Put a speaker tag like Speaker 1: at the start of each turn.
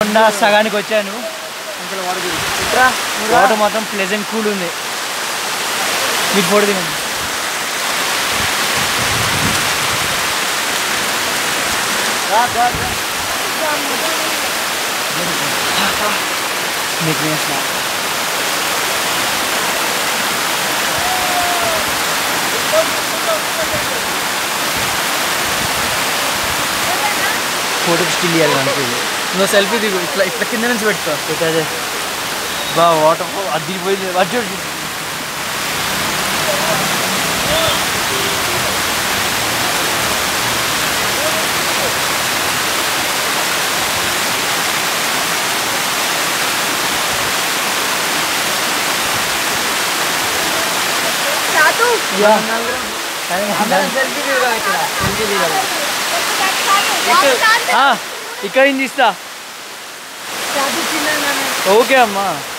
Speaker 1: కొండ సగానికి వచ్చాను. వాటర్ మాత్రం ప్లెజెంట్ కూల్ ఉంది. మీకు ఫోటో దిగండి. ఫోటోకి స్టిల్ ఇవ్వాలి అనుకుంది. నువ్వు సెల్ఫీ దిగు. ఇట్లా ఇట్లా కింద నుంచి పెట్టుకో. అదే బా వాటర్ అది దిగిపోయింది. అది ఇక్కడ ఏం తీస్తా. ఓకే అమ్మా.